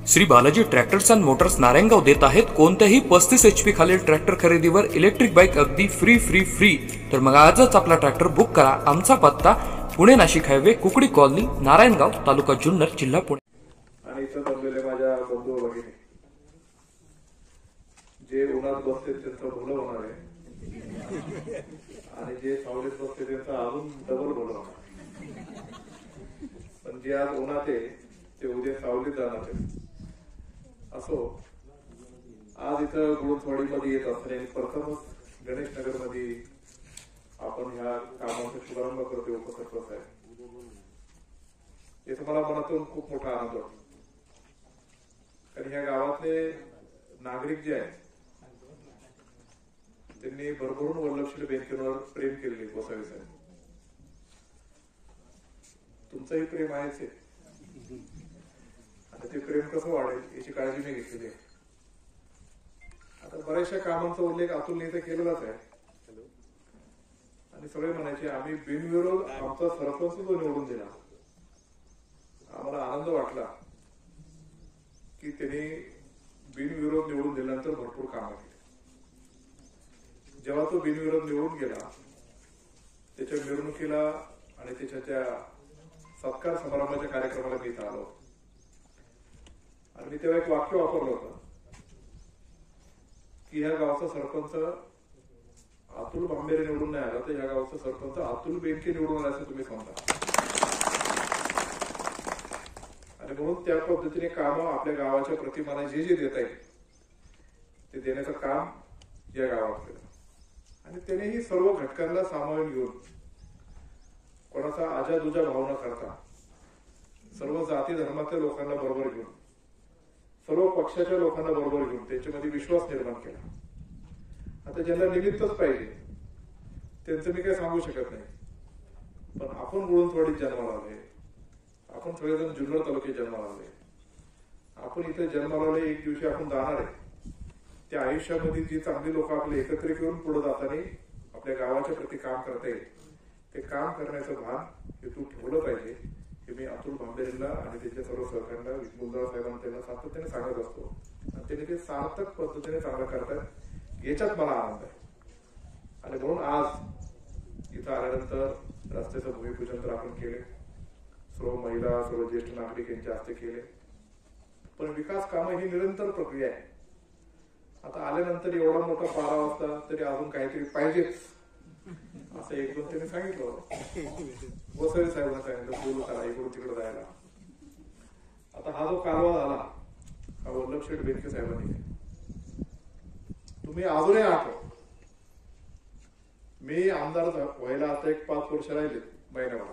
Shri Balaji tractors and motors Narayangaon देत आहेत कोणत्याही 35 HP खालील ट्रॅक्टर खरेदीवर इलेक्ट्रिक बाईक अगदी फ्री। तर मग आजच आपला ट्रॅक्टर बुक करा। आमचा पत्ता पुणे नाशिक हायवे, कुकडी कॉलनी, नारायणगाव, तालुका जुन्नर, जिल्हा पुणे। आणि इथं जमलेले माझ्या बंधू भगिनी जे उन्हात बसते त्यांचं भलं होणार आहे आणि जे सावलीत बसते त्यांचं अजून डबल भलं होणार। पण जे आज उन्हात आहे ते उद्या सावलीत जाणार आहे। असो, आज इथं गुळथवाडीमध्ये येत असताना प्रथमच गणेश नगर मध्ये आपण ह्या कामाचा शुभारंभ करतोय। उपसरपंच आहे, याचा मला मनातून खूप मोठा आनंद वाटतो, कारण ह्या गावातले नागरिक जे आहेत त्यांनी भरभरून वल्लभशील बँकेवर प्रेम केलेले गोसावी साहेब। तुमचंही प्रेम आहेच आहे आणि ते प्रेम कसं वाढेल याची काळजी मी घेतलेली आहे। आता बऱ्याचशा कामांचा उल्लेख अतुलने इथे केलेलाच आहे आणि सगळे म्हणायचे आम्ही बिनविरोध आमचा सरपंच जो निवडून दिला, आम्हाला आनंद वाटला की त्यांनी बिनविरोध निवडून दिल्यानंतर भरपूर कामं केली। जेव्हा तो बिनविरोध निवडून गेला, त्याच्या मिरवणुकीला आणि त्याच्या त्या सत्कार समारंभाच्या कार्यक्रमाला मी इथं आलो आणि मी तेव्हा एक वाक्य वापरलं होतं की ह्या गावचा सरपंच अतुल भांबेरे निवडून नाही आला, तर ह्या गावचा सरपंच अतुल बेनके निवडून आला असं तुम्ही समजा। आणि म्हणून त्या पद्धतीने काम आपल्या गावाच्या प्रतिमाना जे देता येईल ते देण्याचं काम या गावात केलं आणि त्यानेही सर्व घटकांना सामावून घेऊन, कोणाचा आजादुजा भाव न करता, सर्व जाती धर्माच्या लोकांना बरोबर घेऊन, सर्व पक्षाच्या लोकांना बरोबर घेऊन त्यांच्यामध्ये विश्वास निर्माण केला। आता ज्यांना निमित्तच पाहिजे त्यांचं मी काही सांगू शकत नाही, पण आपण गुळथवाडीत जन्माला आलोय, आपण सगळेजण जुन्नर तालुक्यात जन्माला आलोय, आपण इथे जन्माला आलोय, एक दिवशी आपण जाणार आहे। त्या आयुष्यामध्ये जी चांगली लोक आपले एकत्रित येऊन पुढे जाताना आपल्या गावाच्या प्रति काम करता येईल, ते काम करण्याचं भान हे तू ठेवलं पाहिजे, हे मी अतुल भांबेरेंना आणि त्यांच्या सर्व सहकाऱ्यांना, विष्णुदास साहेबांना त्यांना सातत्याने सांगत असतो आणि त्यांनी ते सार्थक पद्धतीने चांगलं करतात, याच्यात मला आनंद आहे। आणि म्हणून आज इथं आल्यानंतर रस्त्याचं भूमिपूजन तर आपण केले, सर्व महिला, सर्व ज्येष्ठ नागरिक यांच्या हस्ते केले, पण विकास कामं ही निरंतर प्रक्रिया आहे। आता आल्यानंतर एवढा मोठा पारा वाजता तरी अजून काहीतरी पाहिजेच असं एक दोन त्यांनी सांगितलं होतं। गोसावी साहेबांना सांगितलं बोलू करा, इकडून तिकडे जायला। आता हा जो कालवा झाला हा वल्लभशेठ बेनके साहेबांनी, तुम्ही अजूनही आठव, मी आमदार व्हायला आता एक 5 वर्ष राहिले महिन्याभरात।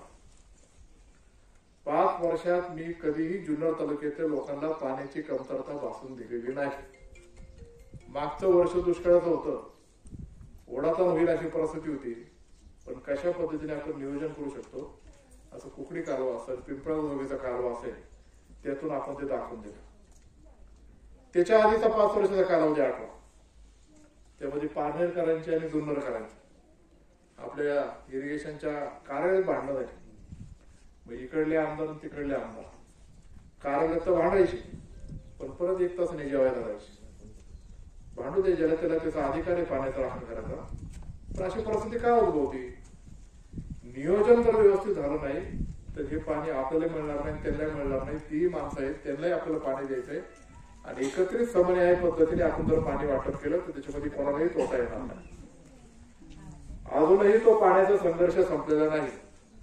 5 वर्षात मी कधीही जुन्नर तालुक्याच्या लोकांना पाण्याची कमतरता भासून दिलेली नाही। मागचं वर्ष दुष्काळाचं होतं, ओढाताण होईल अशी परिस्थिती होती, पण कशा पद्धतीने आपण नियोजन करू शकतो असं कुकडी कालवा असेल, पिंपळगावचा कालवा असेल, त्यातून आपण ते दाखवून दिलं। त्याच्या आधीचा 5 वर्षाचा कालावधी आठवा, त्यामध्ये पारनेरकरांची आणि जुन्नरकरांची आपल्या इरिगेशनच्या कार्यालयात भांडणं झाली। मग इकडले आमदार आणि तिकडले आमदार कार्यालयात तर भांडायचे, पण परत 1 तासाने जेवायला जायचे। भांडू दे, ज्याला त्याला त्याचा अधिकार आहे पाण्याचा राखण करायचा, पण अशी परिस्थिती काय उद्भवती? नियोजन जर व्यवस्थित झालं नाही तर हे पाणी आपल्याला मिळणार नाही, त्यांना मिळणार नाही। ती माणसं आहेत, त्यांनाही आपल्याला पाणी द्यायचंय आणि एकत्रित समन्वय पद्धतीने आपण जर पाणी वाटप केलं तर त्याच्यामध्ये कोणालाही तोटा येणार नाही। अजूनही तो पाण्याचा संघर्ष संपलेला नाही।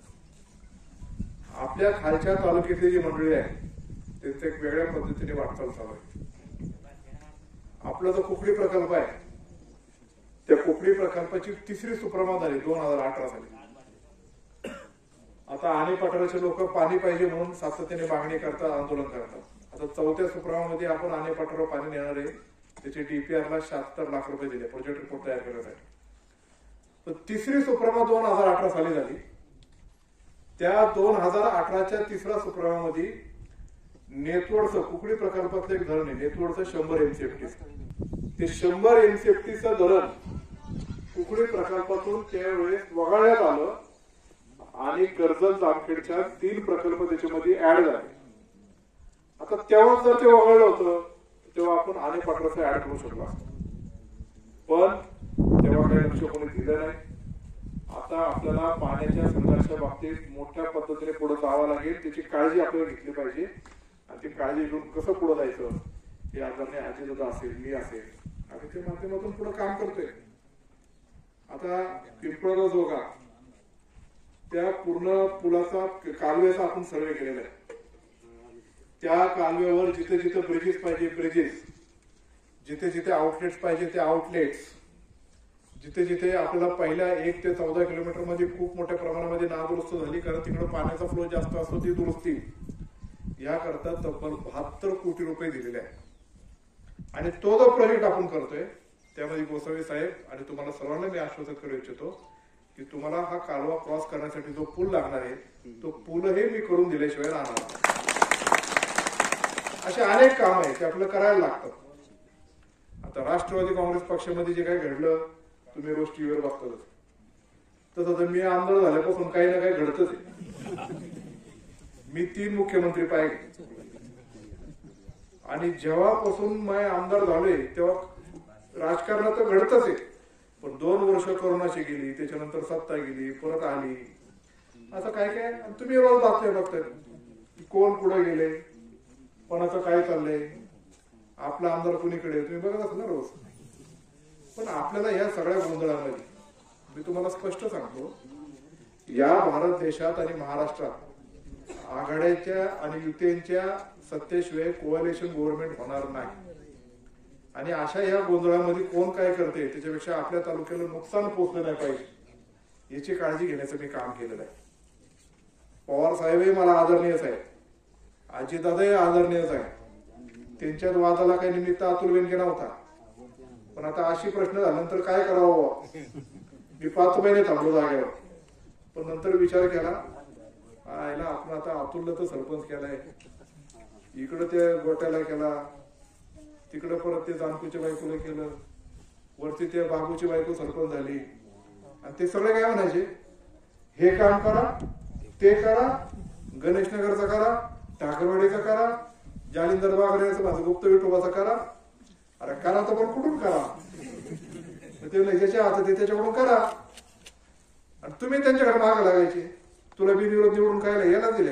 आपल्या खालच्या तालुक्यातली जी मंडळी आहे त्यांचं एक वेगळ्या पद्धतीने वाटचाल चालू आहे। आपला जो कुकडी प्रकल्प आहे त्या कुकडी प्रकल्पाची 3री सुप्रमा झाली 2018 साली। आता आणि पठाराचे लोक पाणी पाहिजे म्हणून सातत्याने मागणी करतात, आंदोलन करतात। आता 4थ्या सुप्रमामध्ये आपण आणि पठारावर पाणी नेणार आहे, त्याचे DPRला 76 लाख रुपये दिले, प्रोजेक्ट रिपोर्ट तयार करण्यासाठी। तर 3री सुप्रमा 2018 साली झाली। त्या 2018च्या 3ऱ्या सुप्रमामध्ये नेतवडचं कुकडी प्रकल्पातलं एक धरण आहे, नेतवडचं 100 MCFT, ते 100 MCFTचं धरण कुकडी प्रकल्पातून त्यावेळेस वगळण्यात आलं आणि कर्जत जामखेडच्या 3 प्रकल्प त्याच्यामध्ये ऍड झाले। आता तेव्हा जर ते वगळलं होतं तेव्हा आपण आणि पाटलाचं ऍड करू शकलो असतो, पण तेव्हा काही लक्ष कोणी दिलं नाही. आता आपल्याला पाण्याच्या संघर्षाच्या बाबतीत मोठ्या पद्धतीने पुढे जावं लागेल, त्याची काळजी आपल्याला घेतली पाहिजे आणि ती काळजी घेऊन कसं पुढे जायचं हे आदरणीय अजितदादा असेल, मी असेल, आम्ही त्या माध्यमातून पुढे काम करतोय. आता पिंपळगाव जोगा त्या पूर्ण पुलाचा कालव्याचा आपण सर्वे केलेला आहे. त्या कालव्यावर जिथे जिथे ब्रिजेस पाहिजे ब्रिजेस, जिथे जिथे आउटलेट्स पाहिजे ते आउटलेट्स, जिथे जिथे आपल्याला पहिल्या 1 ते 14 किलोमीटर मध्ये खूप मोठ्या प्रमाणामध्ये नादुरुस्त झाली, कारण तिकडे पाण्याचा फ्लो जास्त असतो, ती दुरुस्ती याकरता तब्बल 72 कोटी रुपये दिलेले आहेत. आणि तो जो प्रोजेक्ट आपण करतोय त्यामध्ये गोसावी साहेब आणि तुम्हाला सर्वांना मी आश्वासित करू इच्छितो की तुम्हाला हा कालवा क्रॉस करण्यासाठी जो पूल लागणार आहे तो पूलही मी करून दिल्याशिवाय राहणार नाही. असे अनेक काम आहेत ते आपल्याला करायला लागतात. आता राष्ट्रवादी काँग्रेस पक्षामध्ये जे काही घडलं तुम्ही रोज टीव्हीवर बघतातच, तसं तर मी आमदार झाल्यापासून काही ना काही घडतच आहे. मी 3 मुख्यमंत्री पाहिले आणि जेव्हापासून मी आमदार झालोय तेव्हा राजकारणात तर घडतच आहे, पण 2 वर्ष कोरोनाची गेली, त्याच्यानंतर सत्ता गेली, परत आली, असं काय काय तुम्ही रोज बातम्या बघताय. कोण पुढे गेले, कोणाचं काय चाललंय, आपला आमदार कुणीकडे, तुम्ही बघत असाल ना रोज. पण आपल्याला या सगळ्या गोंधळामध्ये मी तुम्हाला स्पष्ट सांगतो, या भारत देशात आणि महाराष्ट्रात आघाड्याच्या आणि युतींच्या सत्तेशिवाय कोअलिशन गव्हर्नमेंट होणार नाही. आणि अशा या गोंधळामध्ये कोण काय करते त्याच्यापेक्षा आपल्या तालुक्याला नुकसान पोहोचलं नाही पाहिजे याची काळजी घेण्याचं मी काम केलेलं आहे. पवार साहेबही मला आदरणीयच आहे, अजितदादाही आदरणीयच आहे. त्यांच्यात वादाला काही निमित्त अतुल बेनके नव्हता, पण आता अशी प्रश्न झाल्यानंतर काय करावं. मी 5 महिने थांबलो जागेवर, पण नंतर विचार केला आयला आपण आता अतुलला तर सरपंच केलाय, इकडं त्या गोट्याला केला, तिकडं परत ते जानपूच्या बायकोला केलं, वरती त्या बाबूची बायको सरपंच झाली, आणि ते सगळे काय म्हणायचे हे काम करा ते करा, गणेशनगरचा करा, ठाकरवाडीचा करा, जालिंदर बागऱ्याचं माझं गुप्त विठोबाचा करा. अरे करा तर पण कुठून करा, ते ज्याच्या हातात ते त्याच्याकडून करा. आणि तुम्ही त्यांच्याकडे मागे लागायचे, तुला बिनविरोध निवडून काय याला दिले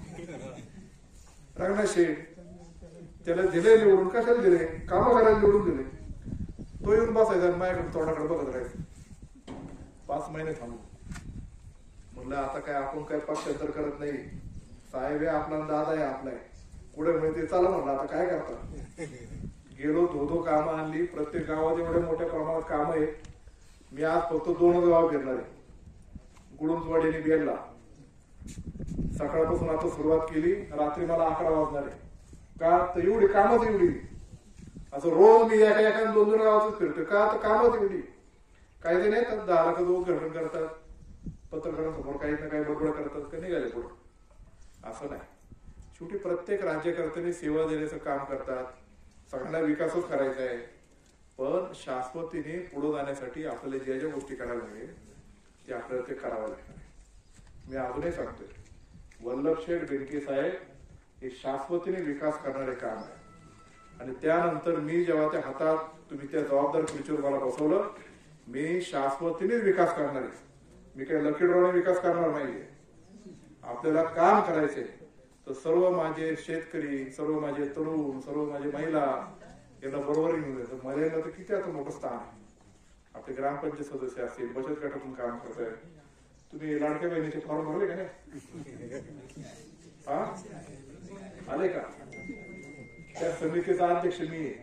रंगनाथ शेठ, त्याला दिले निवडून, कशाला दिले, कामं करायला निवडून दिले. तो येऊन बसायचा माझ्याकडे तोंडाकडे बघत राहायचं. 5 महिने थांबलो, म्हणलं आता काय आपण काय पक्षांतर करत नाही, साहेब आहे आपला, दादा आहे आपला, पुढे मिळते चला म्हणलं आता काय करता. गेलो, धो कामं आणली, प्रत्येक गावात एवढ्या मोठ्या प्रमाणात कामं आहेत. मी आज फक्त 2च गाव फिरणार आहे, गुडुंचवाडी आणि बेलला. सकाळपासून आता सुरुवात केली, रात्री मला 11 वाजणार आहे. का तर एवढी कामच एवढी, असं रोज मी एका 2 गावातच फिरतोय. का तर कामच एवढी. काही ते नाही तर 10 लाखाचं उद्घाटन करतात, पत्रकारांसमोर काही ना काही बडबड करतात, का निघाले पुढे. असं नाही, शेवटी प्रत्येक राज्यकर्त्यांनी सेवा देण्याचं काम करतात, सगळ्यांना विकासच करायचा आहे. पण शाश्वतीने पुढे जाण्यासाठी आपल्याला ज्या ज्या गोष्टी करायला लागेल ते आपल्याला ते करावं लागणार. मी अजूनही सांगतोय, वल्लभशेठ बेनके साहेब हे शाश्वतीने विकास करणारे काम आहे. आणि त्यानंतर मी जेव्हा त्या हातात तुम्ही त्या जबाबदार खुर्चीवर मला बसवलं, मी शाश्वतीने विकास करणार आहे. मी काही लकी ड्रॉने विकास करणार नाहीये. आपल्याला काम करायचंय तर सर्व माझे शेतकरी, सर्व माझे तरुण, सर्व माझे महिला यांना बरोबर घेऊन जायचं. महिलांना तर किती आता मोठं स्थान आहे. आपले ग्रामपंचायत सदस्य असतील, बचत गटातून काम करताय. तुम्ही लाडक्या बहिणीचे फॉर्म भरले का नाही? हा आले का? त्या समितीचा अध्यक्ष मी आहे.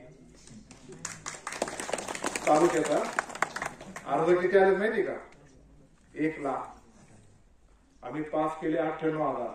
तालुक्याचा अर्ज किती आले माहिती का? 1 लाख. आम्ही पास केले 98,000.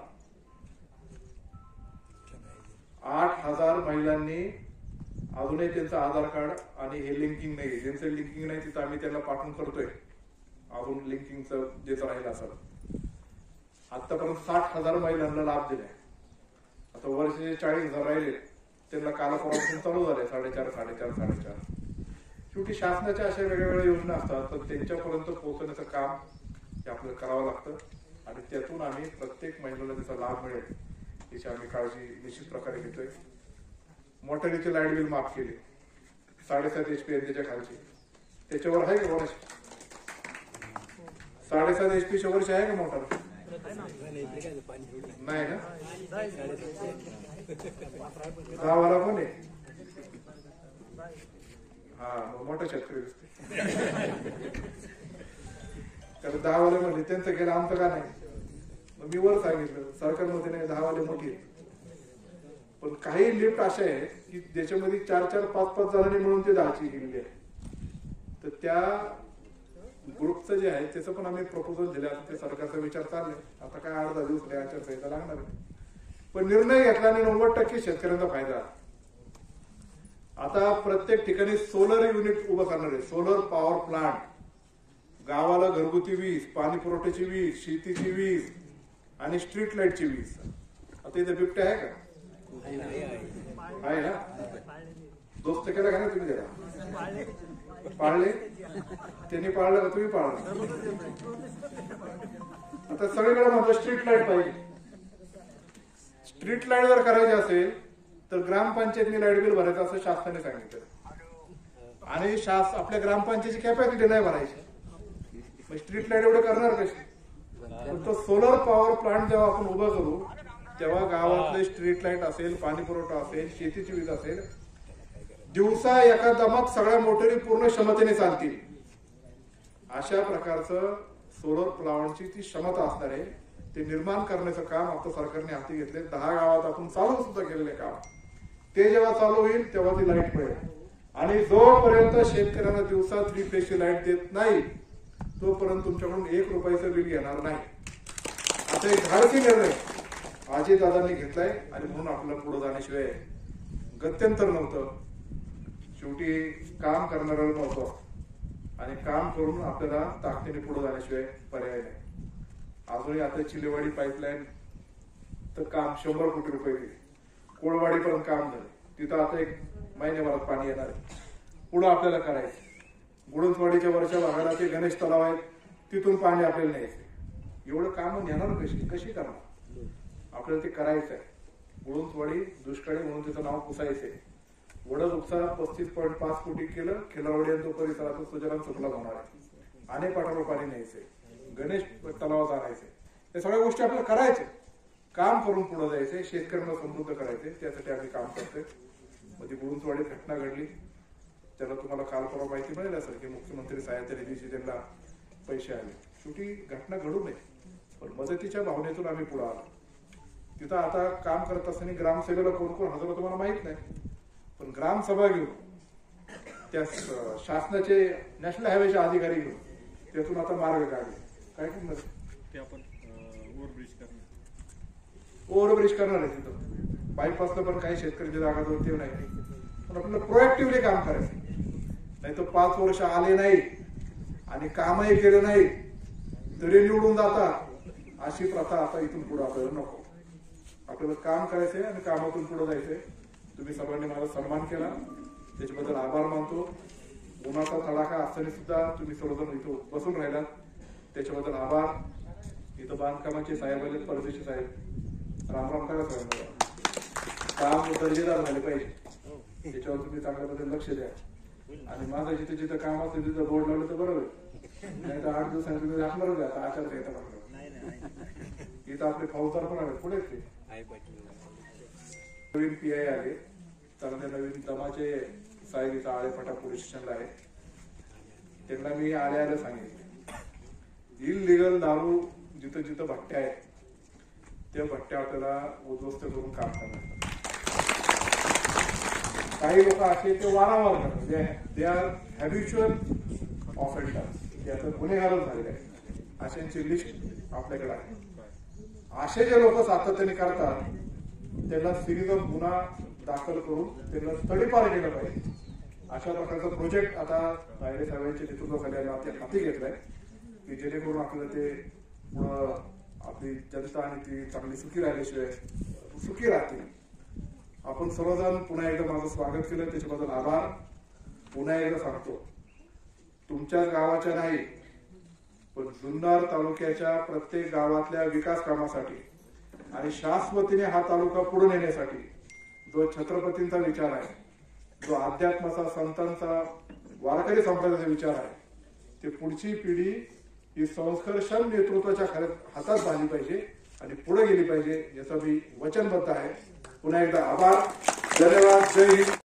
8,000 महिलांनी अजूनही त्यांचं आधार कार्ड आणि हे लिंकिंग नाही, ज्यांचं लिंकिंग नाही तिथं आम्ही त्यांना पाठवून करतोय. अजून लिंकिंगचं जे राहिलं असेल. आतापर्यंत 60,000 महिलांना लाभ दिलाय. आता वर्षाचे 40,000 राहिले, त्यांना कालपर्यंत चालू झाले 4.5. शेवटी शासनाच्या अशा वेगवेगळ्या योजना असतात, तर त्यांच्यापर्यंत पोहोचण्याचं काम हे आपल्याला करावं लागतं. आणि त्यातून आम्ही प्रत्येक महिलेला त्याचा लाभ मिळेल याची आम्ही काळजी निश्चित प्रकारे घेतोय. मोटारीचे लाईट बिल माफ केले 7.5 HP त्याच्या खालची. त्याच्यावर आहे का कोणाची 7.5 HP वरची आहे का मोटार? नाही ना. 10 वाला कोण आहे? हा मोठा शेतकरी दिसते. कारण 10 वाले म्हणजे त्यांचं केलं आमचं का नाही. मी वर सांगितलं सरकारमध्ये नाही 10 वाले मोठी आहेत. पण काही लिफ्ट अशा आहेत की ज्याच्यामध्ये 4-4, 5-5 जणांनी मिळून ते 10ची गेलेली आहे. तर त्या ग्रुपचं जे आहे त्याचं पण आम्ही प्रपोजल दिले. आता ते सरकारचा विचार चाललाय. आता काय अर्धा दिवस आचारसंहिता लागणार आहे. पण निर्णय घेतला आणि 90% शेतकऱ्यांचा फायदा. आता प्रत्येक ठिकाणी सोलर युनिट उभं करणार आहे. Solar power plant. गावाला घरगुती वीज, पाणी पुरवठ्याची वीज, शेतीची वीज आणि स्ट्रीट लाईटची वीज. आता इथे बिबट्या आहे का? आहे ना. दोस्त केला का ना तुम्ही त्याला? पाळले. त्यांनी पाळलं का तुम्ही पाळलं? आता सगळीकडे म्हणतो स्ट्रीट लाईट पाहिजे. स्ट्रीट लाईट जर करायची असेल तर ग्रामपंचायतनी लाईट बिल भरायचं असं शासनाने सांगितलं. आणि आपल्या ग्रामपंचायतीची कॅपॅसिटी नाही भरायची. मग स्ट्रीट लाईट एवढं करणार कशी? तो सोलर पॉवर प्लांट जेव्हा आपण उभं करू तेव्हा गावातले स्ट्रीट लाईट असेल, पाणी पुरवठा असेल, शेतीची वीज असेल, दिवसा एका दमात सगळ्या मोटरी पूर्ण क्षमतेने चालतील. अशा प्रकारचं सोलर प्लांटची ती क्षमता असणार आहे. ते निर्माण करण्याचं काम आता सरकारने हाती घेतले. 10 गावात आपण चालू सुद्धा केलेले काम. ते जेव्हा चालू होईल तेव्हा ती लाईट मिळेल. आणि जोपर्यंत शेतकऱ्यांना दिवसा 3 फेजची लाईट देत नाही तोपर्यंत तुमच्याकडून 1 रुपयाचं बिल घेणार नाही. आता एक धाडसी निर्णय अजितदादांनी घेतलाय आणि म्हणून आपल्याला पुढे जाण्याशिवाय गत्यंतर नव्हतं. शेवटी काम करणाऱ्याला महत्व आणि काम करून आपल्याला ताकदीने पुढे जाण्याशिवाय पर्याय नाही. अजूनही आता चिलेवाडी पाईपलाईन तर काम 100 कोटी रुपये दिले. कोळवाडी पण काम झाले. तिथं आता 1 महिन्याभरात पाणी येणार आहे. पुढं आपल्याला करायचं. गुडुंचवाडीच्या वरच्या भागाला ते गणेश तलाव आहेत तिथून पाणी आपल्याला न्यायचं. एवढं काम नेणार कशी करणार? आपल्याला ते करायचं आहे. गुडुंचवाडी दुष्काळी म्हणून तिचं नाव पुसायचंय. वडद उपसा 35.5 कोटी केलं. खिलारवाडी आणि तो परिसरातून सुजलाम सुफलाम होणार आहे. आणि पाटावर पाणी न्यायचंय. गणेश तलावात आणायचंय. या सगळ्या गोष्टी आपल्याला करायच्या. काम करून पुढे जायचंय. शेतकऱ्यांना समृद्ध करायचंय. त्यासाठी आम्ही काम करतोय. मध्ये गुडुंचवाडीत घटना घडली. त्याला तुम्हाला काल परवा माहिती मिळेल असेल की मुख्यमंत्री सहाय्यता निधीचे त्यांना पैसे आले. शेवटी घटना घडू नये पण मदतीच्या भावनेतून आम्ही पुढे आलो. तिथं आता काम करत असताना ग्रामसभेला कोण कोण हजर तुम्हाला माहित नाही. पण ग्रामसभा घेऊन त्या शासनाचे नॅशनल हायवेचे अधिकारी घेऊन त्यातून आता मार्ग काढले. काय करणार ते आपण ओव्हरब्रिज करणार आहे. तिथं बायपासला पण काही शेतकऱ्यांच्या जागा ते नाही. पण आपल्याला प्रोएक्टिव्हली काम करायचं. नाही तर 5 वर्ष आले नाही आणि कामही केले नाही तरी निवडून जातात. अशी प्रथा आता इथून पुढे आपल्याला नको. आपल्याला काम करायचंय आणि कामातून पुढे जायचंय. तुम्ही सर्वांनी माझा सन्मान केला त्याच्याबद्दल आभार मानतो. उन्हाचा तडाखा असताना सुद्धा तुम्ही सर्वजण इथं बसून राहिलात त्याच्याबद्दल आभार. इथं बांधकामाचे साहेब आले, परदेशी साहेब रामराम करा. काम दर्जेदार झाले पाहिजे त्याच्यावर तुम्ही चांगल्या पद्धतीने लक्ष द्या. आणि माझं जिथे जिथं काम असेल तिथं बोर्ड लावलं तर बरोबर. नाही तर 8 दिवसांनी तुम्ही दाखवणारच आहे. आता आचारसंहिता लागलं. इथं आपले फौजदार पण आले पुढे ते नवीन PI आले. चांगले नवीन दमाचे साहेब इथं आळेफाटा पोलीस स्टेशनला आहे. त्यांना मी आले सांगितले इलिगल दारू जिथं जिथं भट्ट्या आहेत त्या भट्ट्या आपल्याला उद्ध्वस्त करून काम करणार. काही लोक असे ते वारंवार करतात. They are habitual offenders. याचं गुन्हेगारच झालेले आहे. अशांची लिस्ट आपल्याकडे आहे. असे जे लोक सातत्याने करतात त्यांना सिरीज ऑफ गुन्हा दाखल करून त्यांना तडीपार केलं पाहिजे. अशा प्रकारचा प्रोजेक्ट आता रायडे साहेबांच्या नेतृत्वाखाली हाती घेतलाय की जेणेकरून आपल्याला ते पुढं आपली जनता आणि ती चांगली सुखी राहिल्याशिवाय सुखी राहतील. आपण सर्वजण पुन्हा एकदा माझं स्वागत केलं त्याच्याबद्दल आभार. पुन्हा एकदा सांगतो तुमच्याच गावाच्या नाही पण जुन्नर तालुक्याच्या प्रत्येक गावातल्या विकास कामासाठी आणि शाश्वतीने हा तालुका पुढे नेण्यासाठी जो छत्रपतींचा विचार आहे, जो अध्यात्माचा, संतांचा, वारकरी संप्रदायाचा विचार आहे, ते पुढची पिढी ही संस्कर्षण नेतृत्वाच्या हातात झाली पाहिजे आणि पुढे गेली पाहिजे, याचं मी वचनबद्ध आहे. पुन्हा एकदा आभार, धन्यवाद, जय हिंद.